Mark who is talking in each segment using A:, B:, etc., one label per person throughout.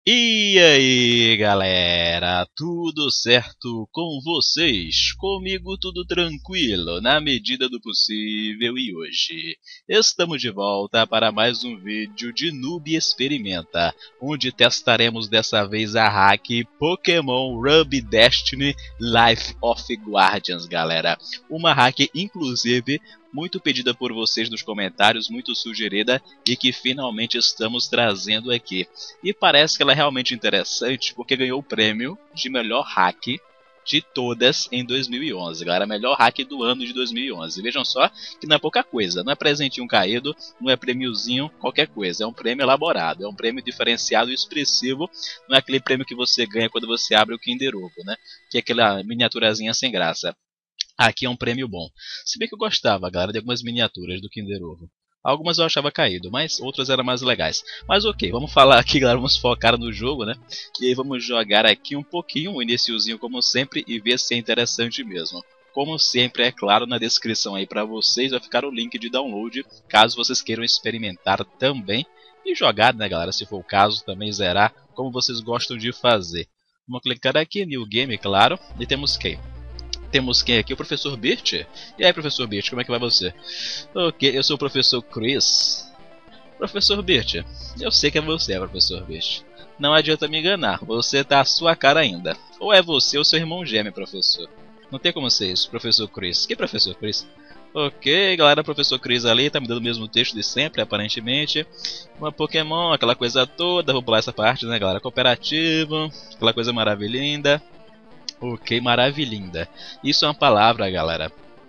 A: E aí, galera, tudo certo com vocês? Comigo tudo tranquilo, na medida do possível, e hoje estamos de volta para mais um vídeo de Noob Experimenta, onde testaremos dessa vez a hack Pokémon Ruby Destiny Life of Guardians, galera. Uma hack, inclusive, muito pedida por vocês nos comentários, muito sugerida e que finalmente estamos trazendo aqui. E parece que ela é realmente interessante porque ganhou o prêmio de melhor hack de todas em 2011, galera. Melhor hack do ano de 2011. Vejam só que não é pouca coisa, não é presentinho caído, não é prêmiozinho, qualquer coisa. É um prêmio elaborado, é um prêmio diferenciado e expressivo. Não é aquele prêmio que você ganha quando você abre o Kinder Ovo, né? Que é aquela miniaturazinha sem graça. Aqui é um prêmio bom. Se bem que eu gostava, galera, de algumas miniaturas do Kinder Ovo. Algumas eu achava caído, mas outras eram mais legais. Mas ok, vamos falar aqui, galera, vamos focar no jogo, né? E aí vamos jogar aqui um pouquinho, um iniciozinho como sempre, e ver se é interessante mesmo. Como sempre, é claro, na descrição aí pra vocês vai ficar o link de download, caso vocês queiram experimentar também. E jogar, né, galera, se for o caso, também zerar, como vocês gostam de fazer. Vamos clicar aqui, New Game, claro, e temos quem? Temos quem aqui? O professor Bert. E aí, professor Bert, como é que vai você? Ok, eu sou o professor Chris. Professor Bert, eu sei que é você, professor Bert. Não adianta me enganar, você tá a sua cara ainda. Ou é você ou seu irmão gêmeo, professor. Não tem como ser isso, professor Chris. Que professor Chris? Ok, galera, professor Chris ali tá me dando o mesmo texto de sempre, aparentemente. Uma Pokémon, aquela coisa toda. Vou pular essa parte, né, galera? Cooperativo, aquela coisa maravilhinda. Ok, maravilhinda. Isso é uma palavra, galera,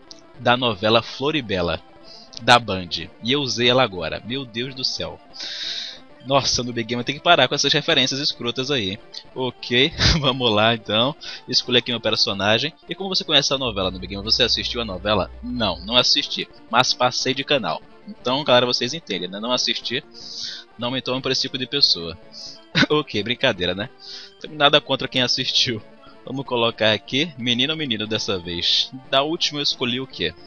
A: da novela Floribela, da Band. E eu usei ela agora. Meu Deus do céu. Nossa, no Big Game eu tenho que parar com essas referências escrotas aí. Ok, vamos lá então. Escolhi aqui meu personagem. E como você conhece a novela no Big Game? Você assistiu a novela? Não, não assisti. Mas passei de canal. Então, galera, vocês entendem, né? Não assisti. Não me tomem por esse tipo de pessoa. Ok, brincadeira, né? Não tenho nada contra quem assistiu. Vamos colocar aqui, menino ou menino dessa vez. Da última eu escolhi o que?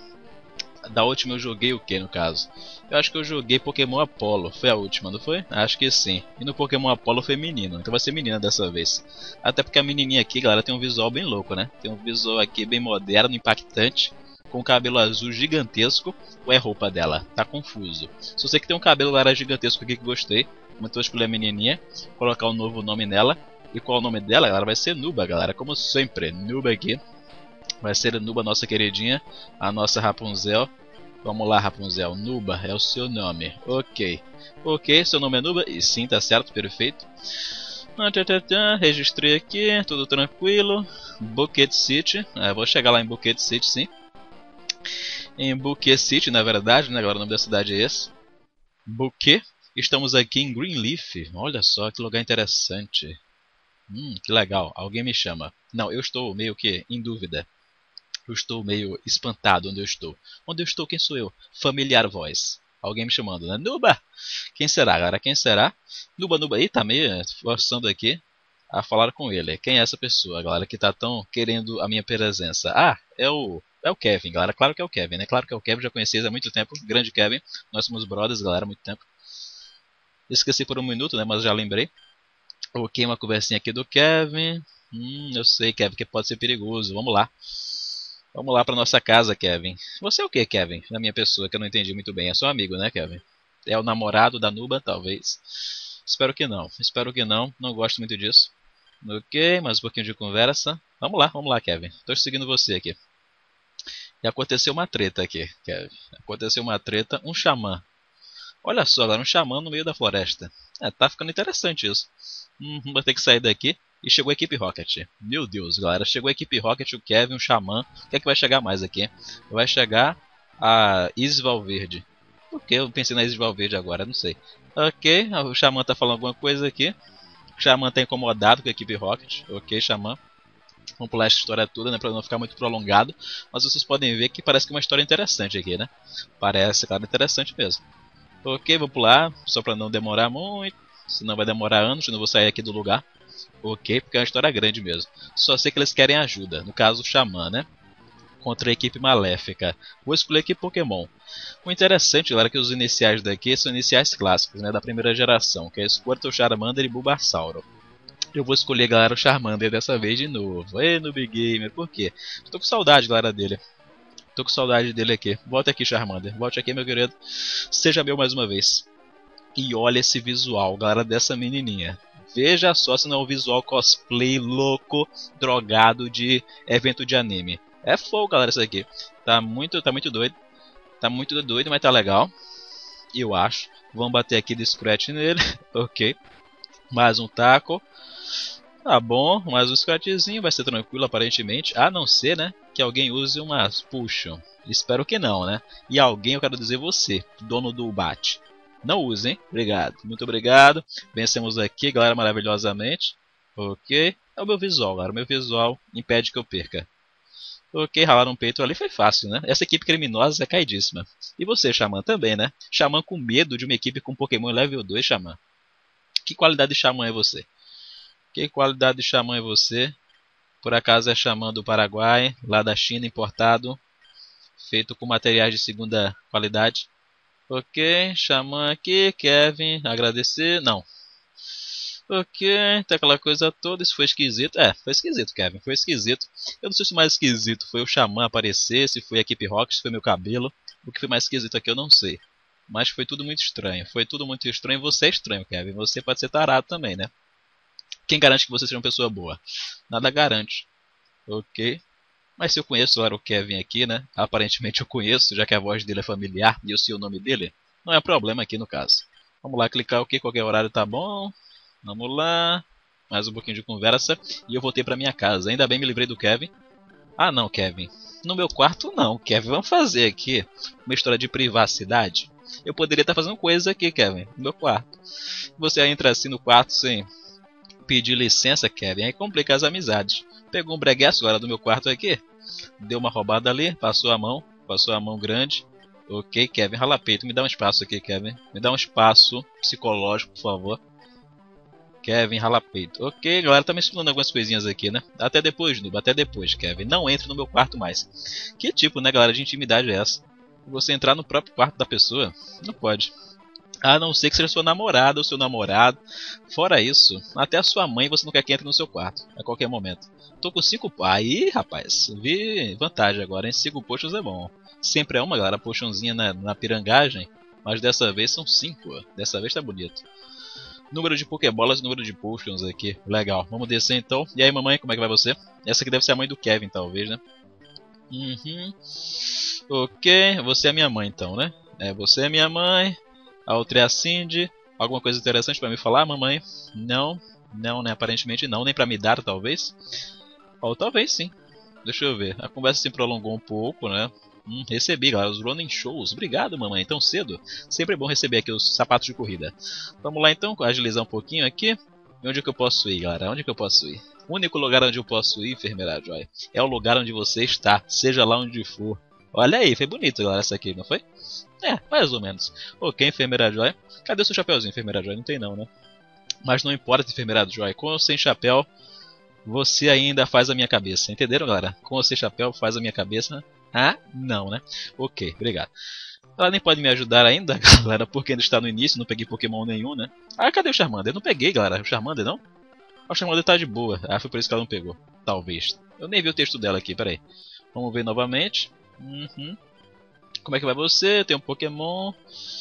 A: Da última eu joguei o que no caso? Eu acho que eu joguei Pokémon Apollo. Foi a última, não foi? Acho que sim. E no Pokémon Apollo foi menino, então vai ser menina dessa vez. Até porque a menininha aqui, galera, tem um visual bem louco, né? Tem um visual aqui bem moderno, impactante. Com cabelo azul gigantesco. Ou é roupa dela? Tá confuso. Se você que tem um cabelo laranja gigantesco aqui que gostei, então eu escolher a menininha, colocar um novo nome nela. E qual é o nome dela, galera? Vai ser Nuba, galera. Como sempre, Nuba aqui. Vai ser a Nuba, nossa queridinha. A nossa Rapunzel. Vamos lá, Rapunzel. Nuba é o seu nome. Ok. Ok, seu nome é Nuba? E sim, tá certo, perfeito. Registrei aqui, tudo tranquilo. Bucket City. Vou chegar lá em Bucket City, sim. Em Bucket City, na verdade, né? Agora o nome da cidade é esse. Buquet. Estamos aqui em Greenleaf. Olha só que lugar interessante. Que legal, alguém me chama. Não, eu estou meio que em dúvida. Eu estou meio espantado onde eu estou. Onde eu estou, quem sou eu? Familiar voz. Alguém me chamando, né? Nuba! Quem será, galera? Quem será? Nuba, Nuba. Ih, tá meio forçando aqui a falar com ele. Quem é essa pessoa, galera, que tá tão querendo a minha presença? Ah, é o Kevin, galera. Claro que é o Kevin, né? Claro que é o Kevin, já conheci ele há muito tempo. Grande Kevin. Nós somos brothers, galera, há muito tempo. Esqueci por um minuto, né? Mas já lembrei. Ok, uma conversinha aqui do Kevin. Eu sei, Kevin, que pode ser perigoso. Vamos lá. Vamos lá pra nossa casa, Kevin. Você é o que, Kevin? Na minha pessoa, que eu não entendi muito bem. É seu amigo, né, Kevin? É o namorado da Nuba, talvez. Espero que não. Espero que não. Não gosto muito disso. Ok, mais um pouquinho de conversa. Vamos lá, Kevin. Tô seguindo você aqui. E aconteceu uma treta aqui, Kevin. Aconteceu uma treta. Um xamã. Olha só, agora um xamã no meio da floresta. Tá ficando interessante isso. Vou ter que sair daqui. E chegou a equipe Rocket. Meu Deus, galera. Chegou a equipe Rocket, o Kevin, o Xamã. O que é que vai chegar mais aqui? Vai chegar a Isis Valverde. Por que eu pensei na Isis Valverde agora? Não sei. Ok, o Xamã tá falando alguma coisa aqui. O Xamã tá incomodado com a equipe Rocket. Ok, Xamã. Vamos pular essa história toda, né? Pra não ficar muito prolongado. Mas vocês podem ver que parece que é uma história interessante aqui, né? Parece, claro, interessante mesmo. Ok, vou pular. Só pra não demorar muito. Senão vai demorar anos, eu não vou sair aqui do lugar. Ok, porque é uma história grande mesmo. Só sei que eles querem ajuda, no caso o Xamã, né? Contra a equipe maléfica. Vou escolher aqui Pokémon. O interessante, galera, é que os iniciais daqui são iniciais clássicos, né? Da primeira geração, que é Squirtle, Charmander e Bulbasauro. Eu vou escolher, galera, o Charmander dessa vez de novo. Ei, Noob Gamer, por quê? Tô com saudade, galera, dele. Tô com saudade dele aqui. Volte aqui, Charmander. Volte aqui, meu querido. Seja meu mais uma vez. E olha esse visual, galera, dessa menininha. Veja só se não é um visual cosplay louco, drogado de evento de anime. É fogo, galera, isso aqui. Tá muito doido. Tá muito doido, mas tá legal. Eu acho. Vamos bater aqui de scratch nele. Ok. Mais um taco. Tá bom, mais um scratchzinho. Vai ser tranquilo, aparentemente. A não ser, né, que alguém use umas puxam. Espero que não, né? E alguém, eu quero dizer você, dono do bate. Não use, hein? Obrigado. Muito obrigado. Vencemos aqui, galera, maravilhosamente. Ok. É o meu visual, galera. O meu visual impede que eu perca. Ok, ralar um peito ali foi fácil, né? Essa equipe criminosa é caidíssima. E você, Xamã, também, né? Xamã com medo de uma equipe com Pokémon level 2, Xamã. Que qualidade de Xamã é você? Que qualidade de Xamã é você? Por acaso é Xamã do Paraguai, lá da China, importado. Feito com materiais de segunda qualidade. Ok, Xamã aqui, Kevin, agradecer. Não. Ok, tem aquela coisa toda, isso foi esquisito. É, foi esquisito, Kevin, foi esquisito. Eu não sei se o mais esquisito foi o Xamã aparecer, se foi a equipe Rocket, se foi meu cabelo. O que foi mais esquisito aqui eu não sei. Mas foi tudo muito estranho. Foi tudo muito estranho. Você é estranho, Kevin. Você pode ser tarado também, né? Quem garante que você seja uma pessoa boa? Nada garante. Ok. Mas se eu conheço o Kevin aqui, né? Aparentemente eu conheço, já que a voz dele é familiar e eu sei o nome dele. Não é problema aqui no caso. Vamos lá, clicar ok, qualquer horário tá bom. Vamos lá. Mais um pouquinho de conversa. E eu voltei pra minha casa. Ainda bem me livrei do Kevin. Ah não, Kevin. No meu quarto não, Kevin. Vamos fazer aqui uma história de privacidade. Eu poderia estar fazendo coisas aqui, Kevin, no meu quarto. Você entra assim no quarto sem pedir licença, Kevin, aí complica as amizades. Pegou um breguesso agora do meu quarto aqui. Deu uma roubada ali, passou a mão grande. Ok, Kevin, rala peito, me dá um espaço aqui, Kevin. Me dá um espaço psicológico, por favor. Kevin, rala peito. Ok, galera, tá me explicando algumas coisinhas aqui, né? Até depois, Noob, até depois, Kevin. Não entre no meu quarto mais. Que tipo, né, galera, de intimidade é essa? Você entrar no próprio quarto da pessoa? Não pode. A não ser que seja sua namorada ou seu namorado. Fora isso, até a sua mãe você não quer que entre no seu quarto, a qualquer momento. Tô com 5... Aí, rapaz, vi vantagem agora, hein? 5 potions é bom. Sempre é uma, galera, potionzinha na pirangagem. Mas dessa vez são 5. Dessa vez tá bonito. Número de Pokébolas e número de potions aqui. Legal, vamos descer então. E aí, mamãe, como é que vai você? Essa aqui deve ser a mãe do Kevin, talvez, né? Ok, você é minha mãe então, né? É, você é minha mãe. A outra é a Cindy. Alguma coisa interessante pra me falar, mamãe? Não, não, né? Aparentemente não. Nem pra me dar, talvez? Ou talvez sim. Deixa eu ver. A conversa se prolongou um pouco, né? Recebi, galera, os running shows. Obrigado, mamãe. Tão cedo? Sempre é bom receber aqui os sapatos de corrida. Vamos lá então, agilizar um pouquinho aqui. E onde que eu posso ir, galera? Onde que eu posso ir? O único lugar onde eu posso ir, enfermeira Joy, é o lugar onde você está, seja lá onde for. Olha aí, foi bonito, galera, essa aqui, não foi? É, mais ou menos. Ok, enfermeira Joy. Cadê o seu chapéuzinho, enfermeira Joy? Não tem não, né? Mas não importa, enfermeira Joy. Com ou sem chapéu, você ainda faz a minha cabeça. Entenderam, galera? Com ou sem chapéu, faz a minha cabeça. Ah, não, né? Ok, obrigado. Ela nem pode me ajudar ainda, galera, porque ainda está no início, não peguei Pokémon nenhum, né? Ah, cadê o Charmander? Eu não peguei, galera. O Charmander, não? O Charmander tá de boa. Ah, foi por isso que ela não pegou. Talvez. Eu nem vi o texto dela aqui, peraí. Vamos ver novamente. Como é que vai você? Tem um Pokémon.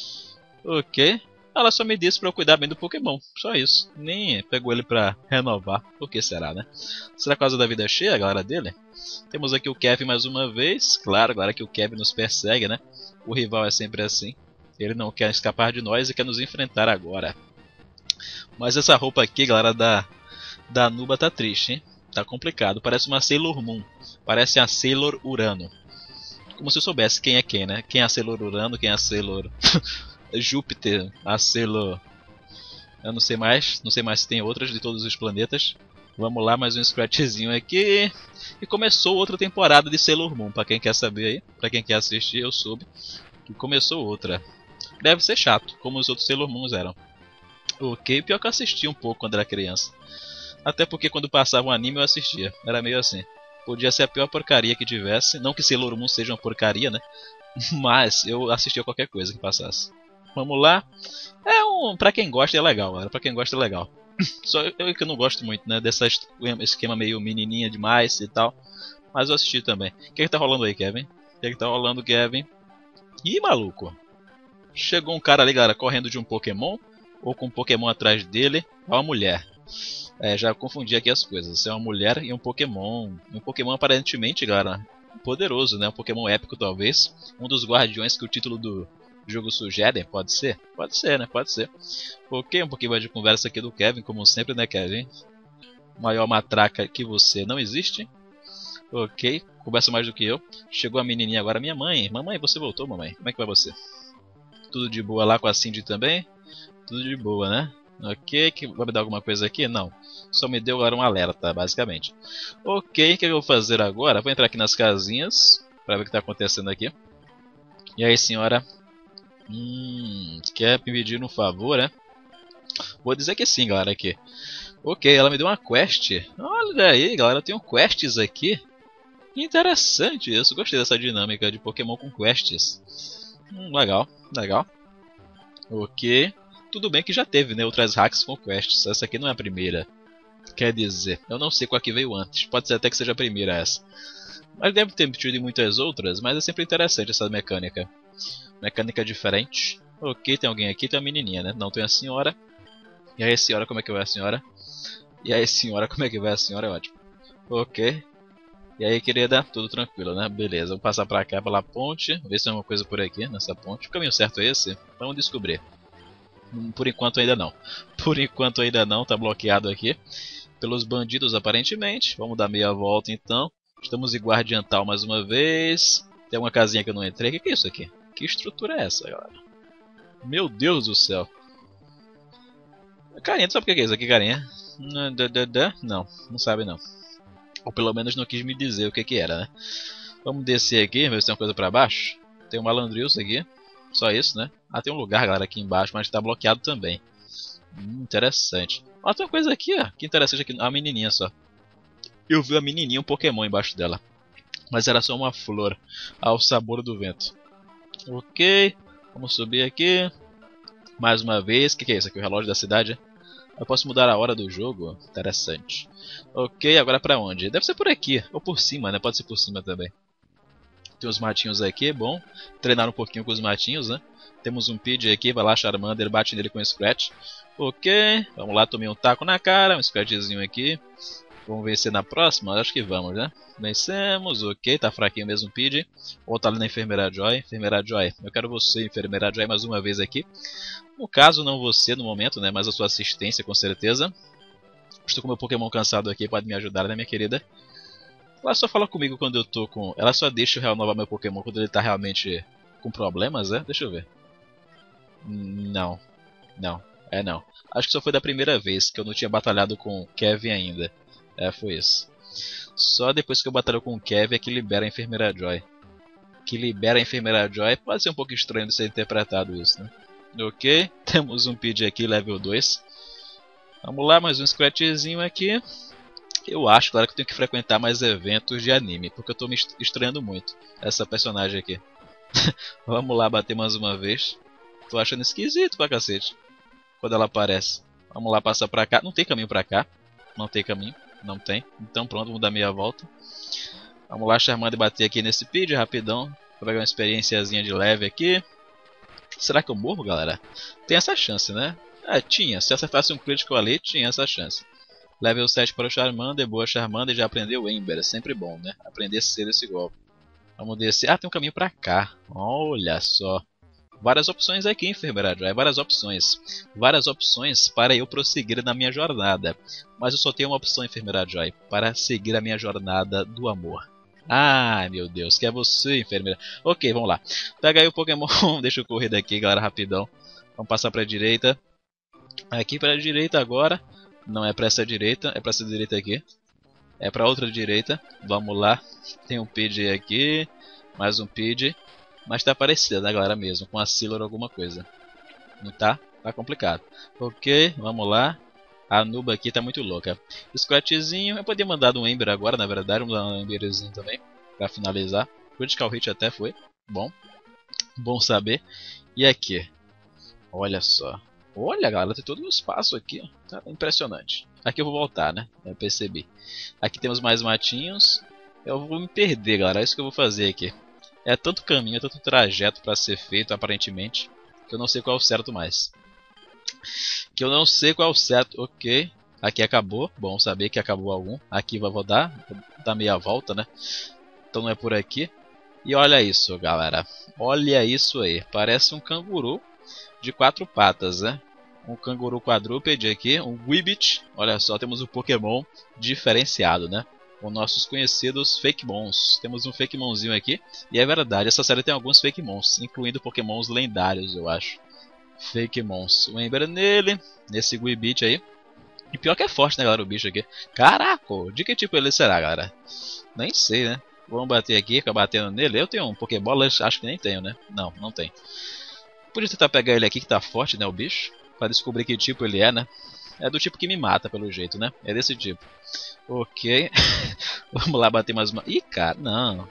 A: Ok. Ela só me disse pra eu cuidar bem do Pokémon. Só isso. Nem pegou ele pra renovar. Por que será, né? Será por causa da vida cheia, a galera dele? Temos aqui o Kevin mais uma vez. Claro, agora que o Kevin nos persegue, né? O rival é sempre assim. Ele não quer escapar de nós e quer nos enfrentar agora. Mas essa roupa aqui, galera, da Nuba tá triste, hein? Tá complicado. Parece uma Sailor Moon. Parece a Sailor Urano. Como se eu soubesse quem é quem, né? Quem é a Sailor Urano, quem é a Sailor Júpiter, a Sailor... Eu não sei mais. Não sei mais se tem outras de todos os planetas. Vamos lá, mais um scratchzinho aqui. E começou outra temporada de Sailor Moon. Pra quem quer saber aí, pra quem quer assistir, eu soube que começou outra. Deve ser chato, como os outros Sailor Moons eram. Ok, pior que eu assisti um pouco quando era criança. Até porque quando passava um anime eu assistia. Era meio assim. Podia ser a pior porcaria que tivesse. Não que Sailor Moon seja uma porcaria, né? Mas eu assistia qualquer coisa que passasse. Vamos lá. Pra quem gosta é legal, galera. Pra quem gosta é legal. Só eu que não gosto muito, né? Dessa esquema meio menininha demais e tal. Mas eu assisti também. O que tá rolando aí, Kevin? O que tá rolando, Kevin? Ih, maluco. Chegou um cara ali, galera, correndo de um Pokémon. Ou com um Pokémon atrás dele. É uma mulher. Já confundi aqui as coisas. É uma mulher e um Pokémon. Um Pokémon aparentemente, galera, poderoso, né? Um Pokémon épico, talvez. Um dos guardiões que o título do jogo sugere. Pode ser? Pode ser, né? Pode ser. Ok, um pouquinho de conversa aqui do Kevin, como sempre, né, Kevin? Maior matraca que você não existe. Ok, conversa mais do que eu. Chegou a menininha agora, minha mãe. Mamãe, você voltou, mamãe? Como é que vai você? Tudo de boa lá com a Cindy também? Tudo de boa, né? Ok, que vai me dar alguma coisa aqui? Não. Só me deu agora um alerta, basicamente. Ok, o que eu vou fazer agora? Vou entrar aqui nas casinhas para ver o que está acontecendo aqui. E aí, senhora? Quer me pedir um favor, né? Vou dizer que sim, galera, aqui. Ok, ela me deu uma quest. Olha aí, galera, eu tenho quests aqui. Interessante isso, gostei dessa dinâmica de Pokémon com quests. Legal, legal. Ok. Tudo bem que já teve, né, outras hacks com quests. Essa aqui não é a primeira. Quer dizer, eu não sei qual que veio antes. Pode ser até que seja a primeira essa. Mas deve ter tido muitas outras, mas é sempre interessante essa mecânica. Mecânica diferente. Ok, tem alguém aqui, tem uma menininha, né? Não tem a senhora. E aí, senhora, como é que vai a senhora? E aí, senhora, como é que vai a senhora? É ótimo. Ok. E aí, querida, tudo tranquilo, né? Beleza, vou passar pra cá, pela ponte. Ver se tem alguma coisa por aqui, nessa ponte. O caminho certo é esse? Vamos descobrir. Por enquanto ainda não. Por enquanto ainda não, tá bloqueado aqui. Pelos bandidos, aparentemente. Vamos dar meia volta, então. Estamos em Guardiantal mais uma vez. Tem uma casinha que eu não entrei. O que é isso aqui? Que estrutura é essa, galera? Meu Deus do céu. Carinha, tu sabe o que é isso aqui, carinha? Não, não sabe não. Ou pelo menos não quis me dizer o que era, né? Vamos descer aqui, ver se tem uma coisa pra baixo. Tem um Malandrilson aqui. Só isso, né? Ah, tem um lugar, galera, aqui embaixo, mas tá bloqueado também. Interessante. Ah, tem uma coisa aqui, ó. Que interessante aqui. A menininha só. Eu vi a menininha, um Pokémon embaixo dela. Mas era só uma flor. Ao sabor do vento. Ok. Vamos subir aqui. Mais uma vez. O que é isso aqui? O relógio da cidade? Eu posso mudar a hora do jogo? Interessante. Ok, agora pra onde? Deve ser por aqui. Ou por cima, né? Pode ser por cima também. Tem uns matinhos aqui, bom. Treinar um pouquinho com os matinhos, né? Temos um Pidgey aqui, vai lá, Charmander, bate nele com um Scratch. Ok, vamos lá, tomei um taco na cara, um Scratchzinho aqui. Vamos vencer na próxima? Acho que vamos, né? Vencemos, ok, tá fraquinho mesmo o Pidgey. Ou tá ali na Enfermeira Joy. Enfermeira Joy, eu quero você, Enfermeira Joy, mais uma vez aqui. No caso, não você no momento, né? Mas a sua assistência, com certeza. Estou com meu Pokémon cansado aqui, pode me ajudar, né, minha querida? Ela só fala comigo quando eu tô com... Ela só deixa eu renovar meu Pokémon quando ele tá realmente com problemas, né? Deixa eu ver. Não. Não. Não. Acho que só foi da primeira vez que eu não tinha batalhado com o Kevin ainda. Foi isso. Só depois que eu batalho com o Kevin é que libera a Enfermeira Joy. Que libera a Enfermeira Joy. Pode ser um pouco estranho de ser interpretado isso, né? Ok. Temos um Pidgey aqui, level 2. Vamos lá, mais um Scratchzinho aqui. Eu acho, claro, que eu tenho que frequentar mais eventos de anime, porque eu tô me estranhando muito essa personagem aqui. Vamos lá bater mais uma vez. Tô achando esquisito pra cacete quando ela aparece. Vamos lá passar pra cá. Não tem caminho pra cá. Não tem caminho. Não tem. Então pronto, vamos dar meia volta. Vamos lá, Charmander, bater aqui nesse Pidgey rapidão. Vou pegar uma experiênciazinha de leve aqui. Será que eu morro, galera? Tem essa chance, né? Tinha. Se acertasse um crítico ali, tinha essa chance. Level 7 para o Charmander, boa Charmander, já aprendeu Ember, é sempre bom, né? Aprender cedo esse golpe. Vamos descer. Tem um caminho pra cá. Olha só. Várias opções aqui, Enfermeira Joy. Várias opções. Várias opções para eu prosseguir na minha jornada. Mas eu só tenho uma opção, Enfermeira Joy, para seguir a minha jornada do amor. Ai, meu Deus, que é você, enfermeira. Ok, vamos lá. Pega aí o Pokémon. Deixa eu correr daqui, galera, rapidão. Vamos passar pra direita. Aqui pra direita agora. Não é pra essa direita, é pra essa direita aqui. É pra outra direita. Vamos lá. Tem um Pidgey aqui. Mais um Pidgey. Mas tá parecido, né, galera, mesmo. Com a Silor alguma coisa. Não tá? Tá complicado. Ok, vamos lá. A Nuba aqui tá muito louca. Scratchzinho. Eu podia mandar um Ember agora, na verdade. Vamos dar um Emberzinho também. Pra finalizar. Critical Hit até foi. Bom. Bom saber. E aqui. Olha só. Olha, galera, tem todo um espaço aqui. Tá impressionante. Aqui eu vou voltar, né? Eu percebi. Aqui temos mais matinhos. Eu vou me perder, galera. É isso que eu vou fazer aqui. É tanto caminho, é tanto trajeto para ser feito, aparentemente, que eu não sei qual é o certo mais. Que eu não sei qual é o certo. Ok. Aqui acabou. Bom saber que acabou algum. Aqui vou dar meia volta, né? Então não é por aqui. E olha isso, galera. Olha isso aí. Parece um canguru de 4 patas, né? Um canguru quadrúpede aqui, um Weebit. Olha só, temos um Pokémon diferenciado, né? Com nossos conhecidos Fakemons. Temos um Fakemonzinho aqui. E é verdade, essa série tem alguns Fakemons, incluindo Pokémons lendários, eu acho. Fakemons. Um Ember nele, nesse Weebit aí. E pior que é forte, né, galera, o bicho aqui. Caraca, de que tipo ele será, galera? Nem sei, né? Vamos bater aqui, ficar batendo nele. Eu tenho um Pokébola, acho que nem tenho, né? Não, não tem. Podia tentar pegar ele aqui que tá forte, né, o bicho. Pra descobrir que tipo ele é, né? É do tipo que me mata, pelo jeito, né? É desse tipo. Ok. Vamos lá bater mais uma... Ih, cara, não.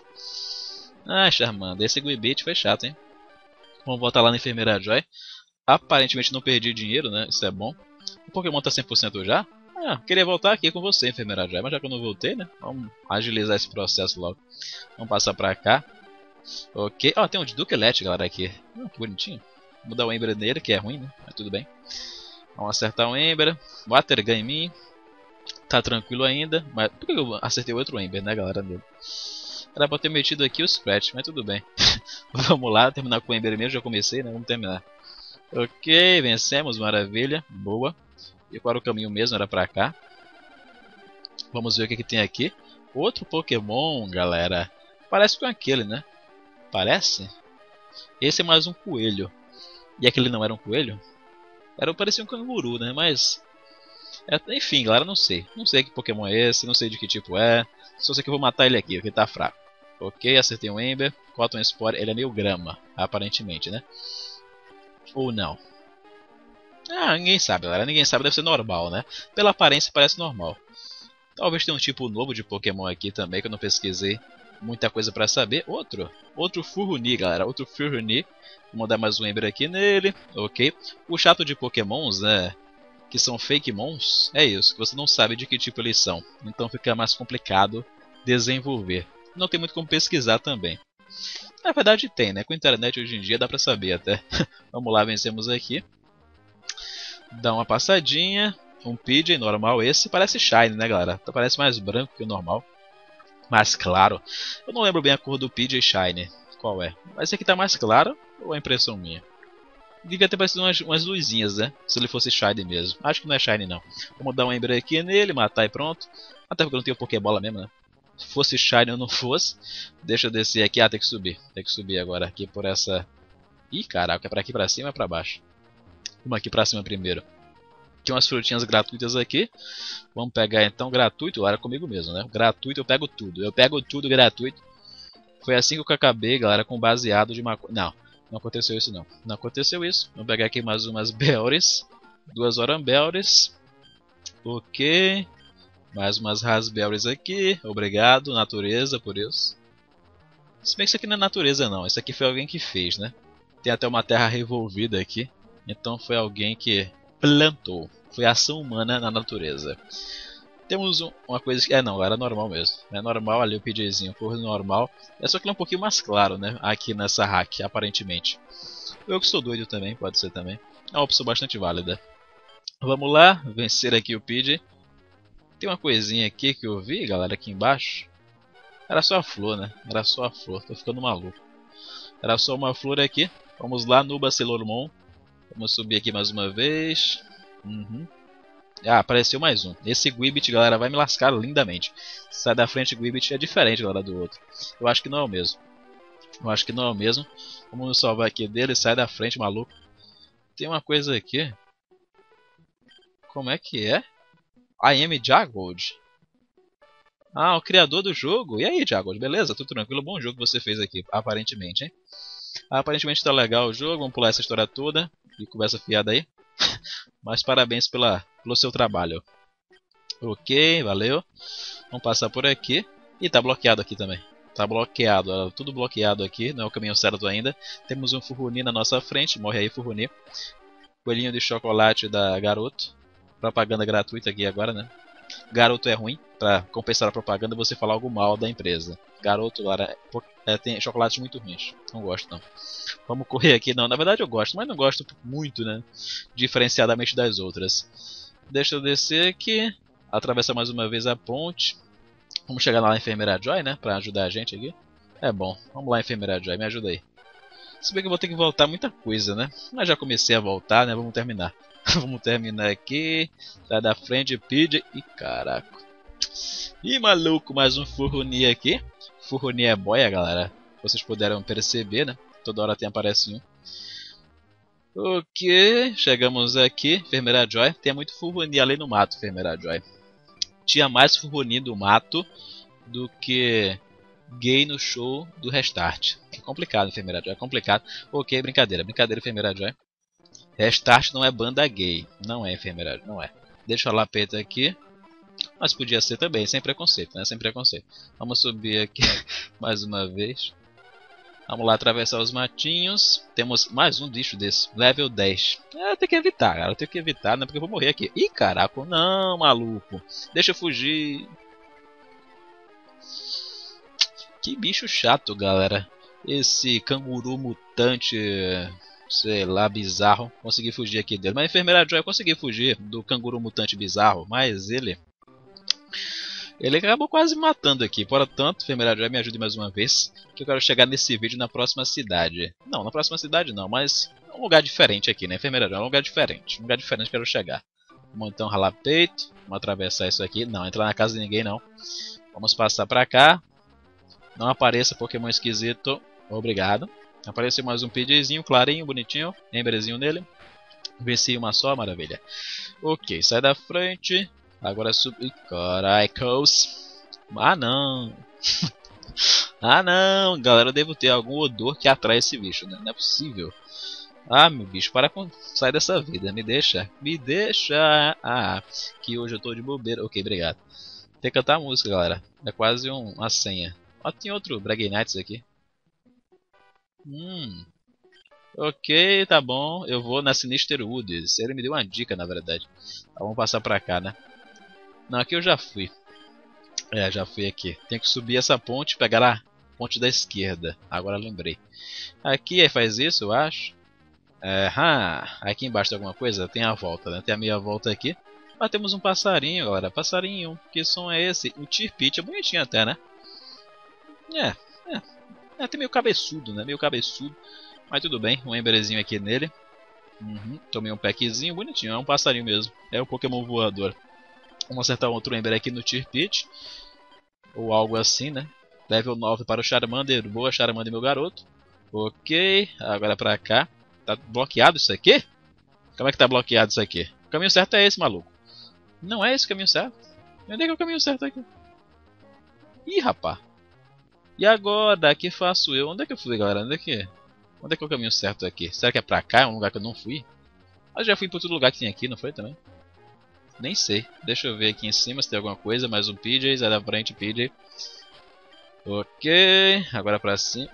A: Ah, Charmander, esse Guibit foi chato, hein? Vamos voltar lá na Enfermeira Joy. Aparentemente não perdi dinheiro, né? Isso é bom. O Pokémon tá 100% já? Ah, queria voltar aqui com você, Enfermeira Joy. Mas já que eu não voltei, né? Vamos agilizar esse processo logo. Vamos passar pra cá. Ok. Ó, tem um de Dukelet, galera, aqui. Que bonitinho. Vou mudar o Ember nele, que é ruim, né? Mas tudo bem. Vamos acertar o Ember. Water Gun em mim. Tá tranquilo ainda. Mas por que eu acertei outro Ember, né, galera? Dele. Era pra ter metido aqui o Scratch, mas tudo bem. Vamos lá, terminar com o Ember mesmo. Já comecei, né? Vamos terminar. Ok, vencemos. Maravilha. Boa. E qual era o caminho mesmo? Era pra cá. Vamos ver o que tem aqui. Outro Pokémon, galera. Parece com aquele, né? Parece? Esse é mais um coelho. E aquele não era um coelho? Parecia um canguru, né? Mas... enfim, galera, não sei. Não sei que Pokémon é esse, não sei de que tipo é. Só sei que eu vou matar ele aqui, porque ele tá fraco. Ok, acertei um Ember. Cotton Spore, ele é meio grama, aparentemente, né? Ou não. Ah, ninguém sabe, galera. Ninguém sabe, deve ser normal, né? Pela aparência parece normal. Talvez tenha um tipo novo de Pokémon aqui também, que eu não pesquisei muita coisa pra saber. Outro Furruni, galera. Outro Furruni. Vou mandar mais um Ember aqui nele. Ok. O chato de Pokémons, né? Que são Fakemons, é isso. Que você não sabe de que tipo eles são. Então fica mais complicado desenvolver. Não tem muito como pesquisar também. Na verdade tem, né? Com a internet hoje em dia dá pra saber até. Vamos lá, vencemos aqui. Dá uma passadinha. Um Pidgey normal. Esse parece Shine, né, galera? Parece mais branco que o normal. Mais claro. Eu não lembro bem a cor do Pidgey Shine. Qual é? Mas esse aqui tá mais claro ou é impressão minha? Devia ter parecido umas luzinhas, né? Se ele fosse Shine mesmo. Acho que não é Shine, não. Vamos dar um Ember aqui nele, matar e pronto. Até porque eu não tenho Pokébola mesmo, né? Se fosse Shine ou não fosse. Deixa eu descer aqui. Ah, tem que subir. Tem que subir agora aqui por essa... Ih, caraca. É pra aqui pra cima ou é pra baixo? Vamos aqui pra cima primeiro. Tem umas frutinhas gratuitas aqui. Vamos pegar então gratuito. Era comigo mesmo, né? Gratuito eu pego tudo. Eu pego tudo gratuito. Foi assim que eu acabei, galera, com baseado de maconha. Não, não aconteceu isso não. Não aconteceu isso. Vamos pegar aqui mais umas Belres. 2 Orambelres. Ok. Mais umas Raspberries aqui. Obrigado, natureza, por isso. Se bem que isso aqui não é natureza não. Isso aqui foi alguém que fez, né? Tem até uma terra revolvida aqui. Então foi alguém que plantou. Foi ação humana na natureza. Temos uma coisa que... não, era normal mesmo. É normal ali o PJzinho, cor normal. É só que ele é um pouquinho mais claro, né? Aqui nessa hack, aparentemente. Eu que sou doido também, pode ser também. É uma opção bastante válida. Vamos lá, vencer aqui o PJ. Tem uma coisinha aqui que eu vi, galera, aqui embaixo. Era só a flor, né? Era só a flor, tô ficando maluco. Era só uma flor aqui. Vamos lá, Nuba Celormon. Vamos subir aqui mais uma vez. Ah, apareceu mais um. Esse Guibit, galera, vai me lascar lindamente. Sai da frente, Guibit é diferente, galera, do outro. Eu acho que não é o mesmo. Eu acho que não é o mesmo. Vamos nos salvar aqui dele. Sai da frente, maluco. Tem uma coisa aqui. Como é que é? I am Jagold. Ah, o criador do jogo. E aí, Jagold, beleza? Tudo tranquilo? Bom jogo que você fez aqui, aparentemente, hein? Aparentemente tá legal o jogo. Vamos pular essa história toda. E conversa fiada aí. Mas parabéns pelo seu trabalho. Ok, valeu. Vamos passar por aqui. E tá bloqueado aqui também. Tá bloqueado, tudo bloqueado aqui. Não é o caminho certo ainda. Temos um Furruni na nossa frente. Morre aí, Furruni. Coelhinho de chocolate da Garoto. Propaganda gratuita aqui agora, né? Garoto é ruim. Pra compensar a propaganda, você falar algo mal da empresa. Garoto, Lara, tem chocolates muito ruins. Não gosto, não. Vamos correr aqui. Não, na verdade eu gosto, mas não gosto muito, né? Diferenciadamente das outras. Deixa eu descer aqui. Atravessar mais uma vez a ponte. Vamos chegar lá na Enfermeira Joy, né? Pra ajudar a gente aqui. É bom. Vamos lá, Enfermeira Joy. Me ajuda aí. Se bem que eu vou ter que voltar muita coisa, né? Mas já comecei a voltar, né? Vamos terminar. Vamos terminar aqui. Sai da frente, PJ. Ih, caraca. Ih, maluco, mais um Furruni aqui. Furruni é boia, galera. Vocês puderam perceber, né? Toda hora aparece um. Ok, chegamos aqui. Enfermeira Joy. Tem muito Furruni ali no mato, Enfermeira Joy. Tinha mais Furruni do mato do que gay no show do Restart. É complicado, Enfermeira Joy. É complicado. Ok, brincadeira. Brincadeira, Enfermeira Joy. Restart não é banda gay. Não é, Enfermeira Joy. Não é. Deixa o lapeta aqui. Mas podia ser também, sem preconceito, né? Sem preconceito. Vamos subir aqui mais uma vez. Vamos lá atravessar os matinhos. Temos mais um bicho desse. Level 10. Tem que evitar, cara. Tem que evitar, né? Porque eu vou morrer aqui. Ih, caraca. Não, maluco. Deixa eu fugir. Que bicho chato, galera. Esse canguru mutante, sei lá, bizarro. Consegui fugir aqui dele. Mas a Enfermeira Joy, eu consegui fugir do canguru mutante bizarro. Mas ele acabou quase me matando aqui. Portanto, Enfermeira Joy, me ajude mais uma vez. Que eu quero chegar nesse vídeo na próxima cidade. Não, na próxima cidade não, mas um lugar diferente aqui, né? Enfermeira Joy, um lugar diferente. Um lugar diferente que eu quero chegar. Vamos então ralar peito. Vamos atravessar isso aqui. Não, entrar na casa de ninguém não. Vamos passar pra cá. Não apareça Pokémon esquisito. Obrigado. Apareceu mais um PJzinho, clarinho, bonitinho. Emberzinho nele. Venci uma só, maravilha. Ok, sai da frente. Agora subir. Caracos. Ah não. Ah não. Galera, eu devo ter algum odor que atrai esse bicho, né? Não é possível. Ah, meu bicho, para com... Sai dessa vida. Me deixa. Me deixa. Ah, que hoje eu tô de bobeira. Ok, obrigado. Tem que cantar a música, galera. É quase uma senha. Ó, tem outro Braggy Nights aqui. Ok, tá bom. Eu vou na Sinister Woods. Ele me deu uma dica, na verdade. Tá, vamos passar pra cá, né? Não, aqui eu já fui. Já fui aqui. Tem que subir essa ponte e pegar a ponte da esquerda. Agora lembrei. Aqui faz isso, eu acho. Aqui embaixo tem alguma coisa? Tem a volta, né? Tem a meia volta aqui. Mas temos um passarinho, galera. Passarinho. Que som é esse? Um Tirpitch. É bonitinho até, né? Tem meio cabeçudo, né? Meio cabeçudo. Mas tudo bem. Um emberzinho aqui nele. Tomei um packzinho bonitinho. É um passarinho mesmo. É um Pokémon voador. Vamos acertar outro Ember aqui no Tirpitch. Ou algo assim, né? Level 9 para o Charmander. Boa, Charmander, meu garoto. Ok. Agora pra cá. Tá bloqueado isso aqui? Como é que tá bloqueado isso aqui? O caminho certo é esse, maluco. Não é esse o caminho certo? Onde é que é o caminho certo aqui? Ih, rapá. E agora? O que faço eu? Onde é que eu fui, galera? Onde é que é o caminho certo aqui? Será que é pra cá? É um lugar que eu não fui? Eu já fui pra todo lugar que tem aqui, não foi também? Nem sei. Deixa eu ver aqui em cima se tem alguma coisa. Mais um PJ. Sai da frente, PJ. Ok. Agora pra cima.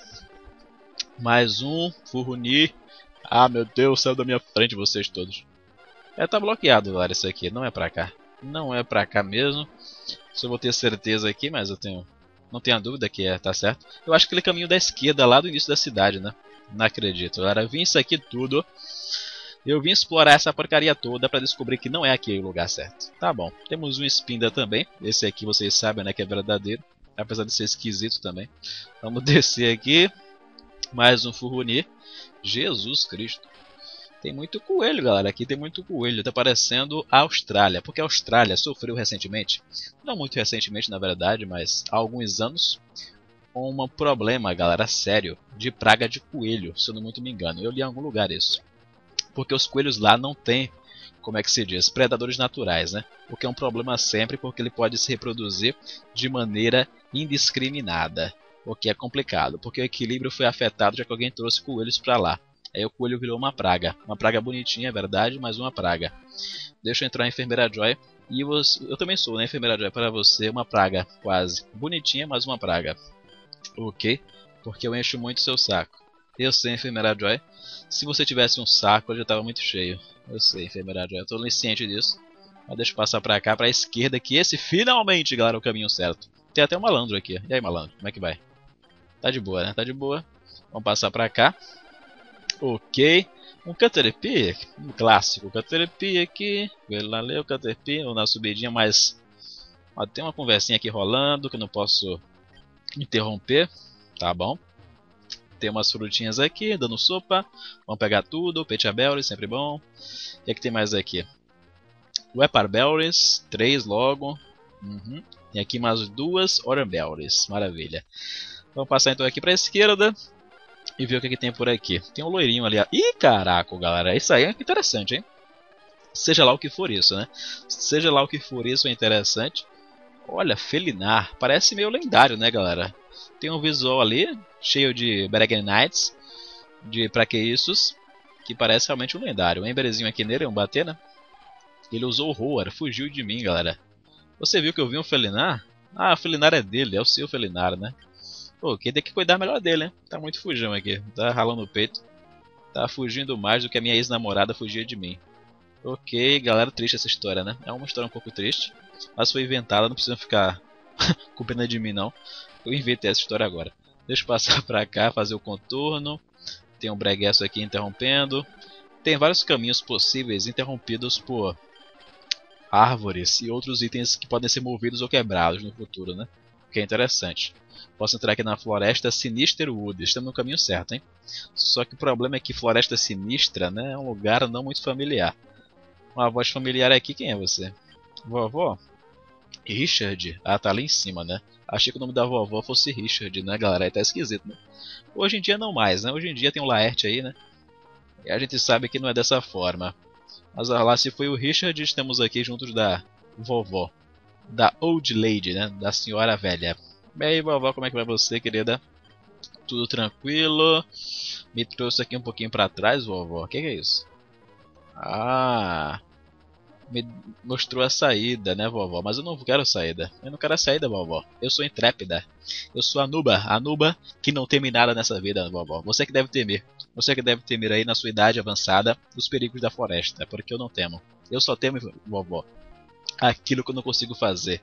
A: Mais um. Furruni. Ah, meu Deus. Saiu da minha frente vocês todos. Tá bloqueado, galera. Isso aqui. Não é pra cá. Não é pra cá mesmo. Só vou ter certeza aqui, mas eu tenho... Não tenho a dúvida que tá certo. Eu acho que aquele caminho da esquerda lá do início da cidade, né? Não acredito, galera. Eu vim isso aqui tudo. Eu vim explorar essa porcaria toda pra descobrir que não é aqui o lugar certo. Tá bom. Temos um Spinda também. Esse aqui vocês sabem, né, que é verdadeiro. Apesar de ser esquisito também. Vamos descer aqui. Mais um Furruni. Jesus Cristo. Tem muito coelho, galera. Aqui tem muito coelho. Tá parecendo a Austrália. Porque a Austrália sofreu recentemente. Não muito recentemente, na verdade, mas há alguns anos. Um problema, galera, sério. De praga de coelho, se eu não muito me engano. Eu li em algum lugar isso. Porque os coelhos lá não têm, como é que se diz, predadores naturais, né? O que é um problema sempre, porque ele pode se reproduzir de maneira indiscriminada. O que é complicado, porque o equilíbrio foi afetado já que alguém trouxe coelhos para lá. Aí o coelho virou uma praga. Uma praga bonitinha, é verdade, mas uma praga. Deixa eu entrar na Enfermeira Joy. E eu também sou, né, Enfermeira Joy? Para você, uma praga, quase. Bonitinha, mas uma praga. Ok? Porque eu encho muito seu saco. Eu sei, Enfermeira Joy. Se você tivesse um saco, eu já tava muito cheio. Eu sei, Enfermeira Joy. Eu tô ciente disso. Mas deixa eu passar pra cá, pra esquerda, que esse finalmente, galera, é o caminho certo. Tem até um malandro aqui. E aí, malandro, como é que vai? Tá de boa, né? Tá de boa. Vamos passar pra cá. Ok. Um Caterpie, um clássico Caterpie aqui. Valeu, Caterpie, ou na subidinha, mas ó, tem uma conversinha aqui rolando que eu não posso interromper. Tá bom. Tem umas frutinhas aqui, dando sopa. Vamos pegar tudo. Pechaberry, sempre bom. O que é que tem mais aqui? Weparberries, 3 logo. Uhum. Tem aqui mais 2 Oranberries, maravilha. Vamos passar então aqui para a esquerda e ver o que, é que tem por aqui. Tem um loirinho ali. Ih, caraca, galera, isso aí é interessante, hein? Seja lá o que for isso, né? Seja lá o que for isso é interessante. Olha, Felinar, parece meio lendário, né, galera? Tem um visual ali, cheio de Breguenites, de pra que isso, que parece realmente um lendário. Um emberzinho aqui nele, vamos bater, né? Ele usou o Roar, fugiu de mim, galera. Você viu que eu vi um Felinar? Ah, o Felinar é dele, é o seu Felinar, né? Pô, quem tem que cuidar melhor dele, né? Tá muito fujão aqui, tá ralando o peito. Tá fugindo mais do que a minha ex-namorada fugia de mim. Ok, galera, triste essa história, né? É uma história um pouco triste, mas foi inventada, não precisa ficar com pena de mim, não. Eu inventei essa história agora. Deixa eu passar pra cá, fazer o contorno. Tem um breguesso aqui interrompendo. Tem vários caminhos possíveis interrompidos por árvores e outros itens que podem ser movidos ou quebrados no futuro, né? O que é interessante. Posso entrar aqui na Floresta Sinisterwood. Estamos no caminho certo, hein? Só que o problema é que Floresta Sinistra, né, é um lugar não muito familiar. Uma voz familiar aqui, quem é você? Vovó? Richard? Ah, tá ali em cima, né? Achei que o nome da vovó fosse Richard, né, galera? Aí tá esquisito, né? Hoje em dia não mais, né? Hoje em dia tem o Laerte aí, né? E a gente sabe que não é dessa forma. Mas lá se foi o Richard, estamos aqui juntos da vovó. Da Old Lady, né? Da senhora velha. Bem aí, vovó, como é que vai você, querida? Tudo tranquilo? Me trouxe aqui um pouquinho pra trás, vovó. O que é isso? Ah, me mostrou a saída, né, vovó? Mas eu não quero saída. Eu não quero a saída, vovó. Eu sou intrépida. Eu sou a Nuba. A Nuba que não teme nada nessa vida, vovó. Você que deve temer. Você que deve temer aí na sua idade avançada os perigos da floresta. Porque eu não temo. Eu só temo, vovó, aquilo que eu não consigo fazer.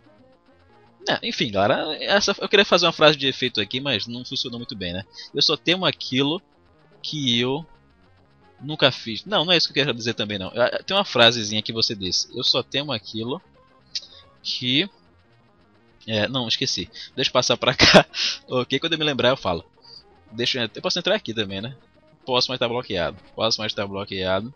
A: Enfim, galera, eu queria fazer uma frase de efeito aqui, mas não funcionou muito bem, né? Eu só temo aquilo que eu nunca fiz. Não, não é isso que eu quero dizer também, não. Tem uma frasezinha que você disse. Eu só temo aquilo que... não, esqueci. Deixa eu passar pra cá. Ok, quando eu me lembrar eu falo. Eu posso entrar aqui também, né? Posso, mas tá bloqueado. Posso, mas tá bloqueado.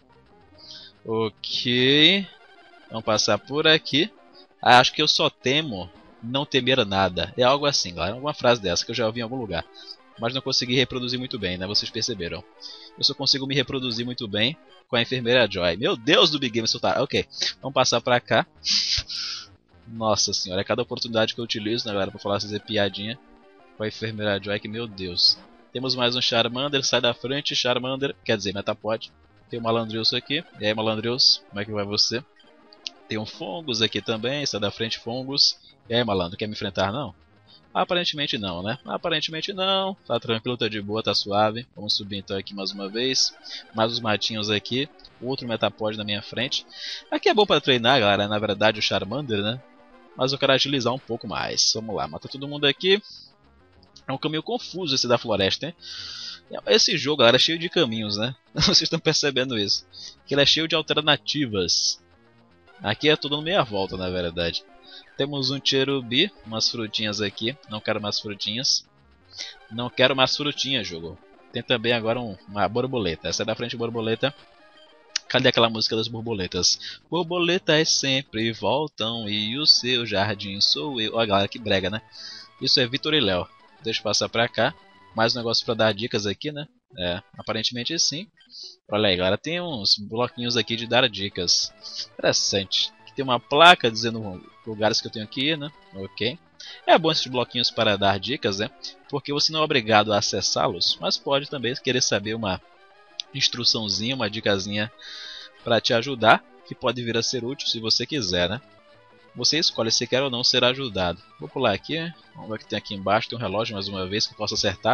A: Ok. Vamos passar por aqui. Acho que eu só temo não temer nada. É algo assim, galera. Alguma frase dessa que eu já ouvi em algum lugar. Mas não consegui reproduzir muito bem, né? Vocês perceberam. Eu só consigo me reproduzir muito bem com a Enfermeira Joy. Meu Deus do Big Game soltar. Ok, vamos passar pra cá. Nossa senhora, é cada oportunidade que eu utilizo, né, galera, pra fazer piadinha com a Enfermeira Joy, que meu Deus. Temos mais um Charmander, sai da frente, Charmander, quer dizer, Metapod. Tem um Malandreus aqui. E aí, Malandreus, como é que vai você? Tem um Fungus aqui também, sai da frente, Fungus. E aí, malandro, quer me enfrentar não? Aparentemente não, né? Aparentemente não. Tá tranquilo, tá de boa, tá suave. Vamos subir então aqui mais uma vez. Mais os matinhos aqui. Outro Metapod na minha frente. Aqui é bom pra treinar, galera. Na verdade, o Charmander, né? Mas eu quero agilizar um pouco mais. Vamos lá, mata todo mundo aqui. É um caminho confuso esse da floresta, hein? Esse jogo, galera, é cheio de caminhos, né? Vocês estão percebendo isso. Que ele é cheio de alternativas. Aqui é tudo meia volta, na verdade. Temos um Cherubi, umas frutinhas aqui. Não quero mais frutinhas. Não quero mais frutinhas, jogo. Tem também agora uma borboleta. Essa é da frente, borboleta. Cadê aquela música das borboletas? Borboletas sempre voltam e o seu jardim sou eu. Olha, galera, que brega, né? Isso é Vitor e Léo. Deixa eu passar pra cá. Mais um negócio pra dar dicas aqui, né? Aparentemente sim. Olha aí, galera, tem uns bloquinhos aqui de dar dicas. Interessante. Tem uma placa dizendo lugares que eu tenho que ir, né? Ok. É bom esses bloquinhos para dar dicas, né? Porque você não é obrigado a acessá-los, mas pode também querer saber uma instruçãozinha, uma dicasinha para te ajudar, que pode vir a ser útil se você quiser, né? Você escolhe se quer ou não ser ajudado. Vou pular aqui, vamos ver o que tem aqui embaixo. Tem um relógio mais uma vez que eu posso acertar, né?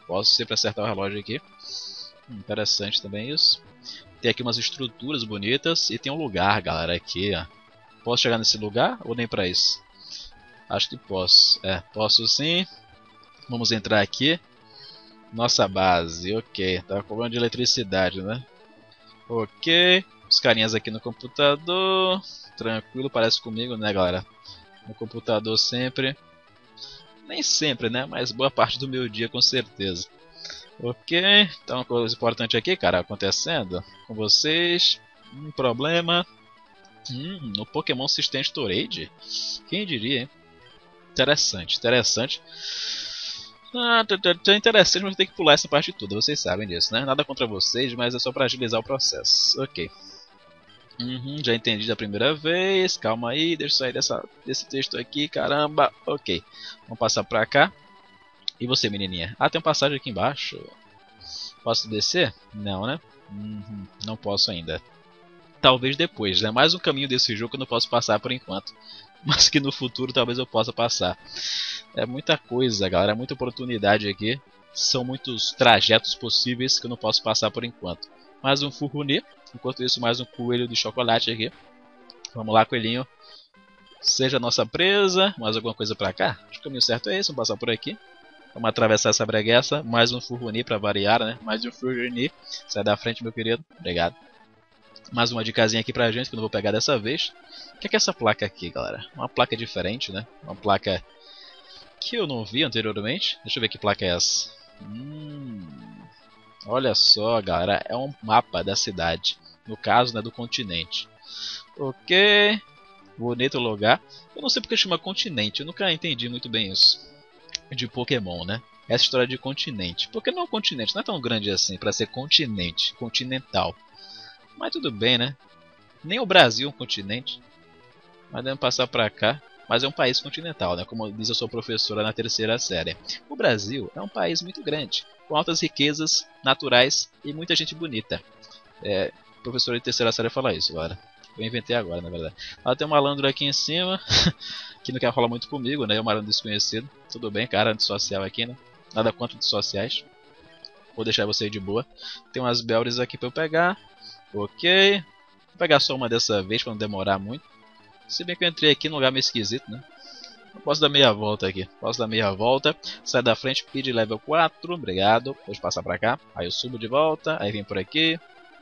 A: Posso sempre acertar o relógio aqui. Interessante também isso. Tem aqui umas estruturas bonitas e tem um lugar, galera, aqui, ó. Posso chegar nesse lugar ou nem pra isso? Acho que posso. Posso sim. Vamos entrar aqui. Nossa base, ok. Tá com problema de eletricidade, né? Ok. Os carinhas aqui no computador. Tranquilo, parece comigo, né, galera? No computador sempre. Nem sempre, né? Mas boa parte do meu dia, com certeza. Ok. Então, uma coisa importante aqui, cara, acontecendo com vocês. Um problema. No Pokémon System Storage. Quem diria, hein? Interessante, interessante. Interessante, mas tem que pular essa parte toda, vocês sabem disso, né? Nada contra vocês, mas é só pra agilizar o processo. Ok. Já entendi da primeira vez, calma aí, deixa eu sair desse texto aqui, caramba. Ok, vamos passar pra cá. E você, menininha? Ah, tem uma passagem aqui embaixo. Posso descer? Não, né? Não posso ainda. Talvez depois, né? Mais um caminho desse jogo que eu não posso passar por enquanto. Mas que no futuro talvez eu possa passar. É muita coisa, galera, é muita oportunidade aqui. São muitos trajetos possíveis que eu não posso passar por enquanto. Mais um Furruni, enquanto isso mais um coelho de chocolate aqui. Vamos lá, coelhinho. Seja a nossa presa. Mais alguma coisa pra cá? Acho que o caminho certo é esse, vamos passar por aqui. Vamos atravessar essa breguessa. Mais um Furruni pra variar, né? Mais um Furruni. Sai da frente, meu querido. Obrigado. Mais uma dicasinha aqui pra gente que eu não vou pegar dessa vez. O que é essa placa aqui, galera? Uma placa diferente, né? Uma placa que eu não vi anteriormente. Deixa eu ver que placa é essa. Olha só, galera. É um mapa da cidade. No caso, né, do continente. Ok. Bonito lugar. Eu não sei porque chama continente. Eu nunca entendi muito bem isso. De Pokémon, né? Essa história de continente. Porque não é um continente. Não é tão grande assim pra ser continente. Continental. Mas tudo bem, né? Nem o Brasil é um continente. Mas devemos passar pra cá. Mas é um país continental, né? Como diz a sua professora na terceira série. O Brasil é um país muito grande, com altas riquezas naturais e muita gente bonita. Professora de terceira série fala isso, galera. Eu inventei agora, na verdade. Ela tem um malandro aqui em cima, que não quer falar muito comigo, né? É um malandro desconhecido. Tudo bem, cara, antissocial aqui, né? Nada contra antissociais. Vou deixar você de boa. Tem umas belres aqui pra eu pegar. Ok. Vou pegar só uma dessa vez pra não demorar muito. Se bem que eu entrei aqui num lugar meio esquisito, né? Eu posso dar meia volta aqui. Posso dar meia volta. Sai da frente, pedir level 4. Obrigado. Vou passar pra cá. Aí eu subo de volta. Aí vem por aqui.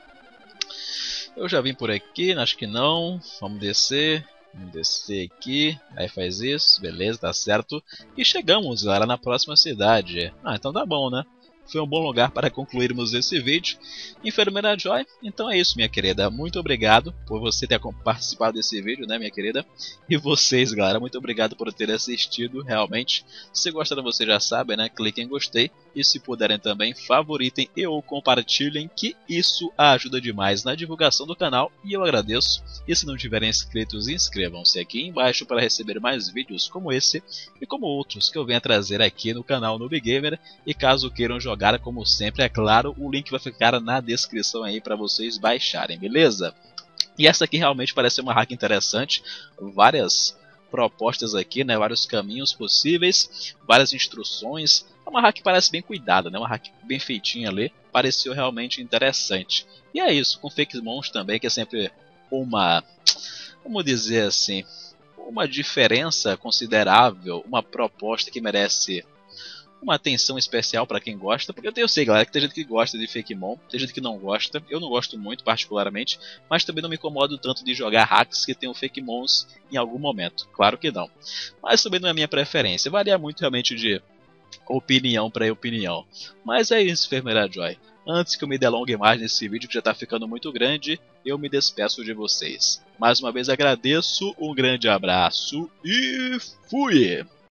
A: Eu já vim por aqui. Acho que não. Vamos descer. Vamos descer aqui. Aí faz isso. Beleza, tá certo. E chegamos, galera, na próxima cidade. Ah, então tá bom, né? Foi um bom lugar para concluirmos esse vídeo. Enfermeira Joy, então é isso, minha querida. Muito obrigado por você ter participado desse vídeo, né, minha querida? E vocês, galera, muito obrigado por ter assistido, realmente. Se gostaram, vocês já sabem, né? Cliquem em gostei. E se puderem também, favoritem e ou compartilhem, que isso ajuda demais na divulgação do canal. E eu agradeço. E se não tiverem inscritos, inscrevam-se aqui embaixo para receber mais vídeos como esse e como outros que eu venho a trazer aqui no canal Noob Gamer. E caso queiram jogar, como sempre, é claro, o link vai ficar na descrição aí para vocês baixarem, beleza? E essa aqui realmente parece uma hack interessante, várias propostas aqui, né, vários caminhos possíveis, várias instruções. É uma hack que parece bem cuidada, né, uma hack bem feitinha ali, pareceu realmente interessante. E é isso, com Fake Mons também, que é sempre uma, vamos dizer assim, uma diferença considerável, uma proposta que merece uma atenção especial pra quem gosta, porque eu sei, galera, que tem gente que gosta de Fakemon, tem gente que não gosta, eu não gosto muito particularmente, mas também não me incomodo tanto de jogar hacks que tenham Fakemons em algum momento, claro que não. Mas também não é minha preferência, varia muito realmente de opinião pra opinião. Mas é isso, Enfermeira Joy. Antes que eu me delongue mais nesse vídeo que já tá ficando muito grande, eu me despeço de vocês. Mais uma vez agradeço, um grande abraço e fui!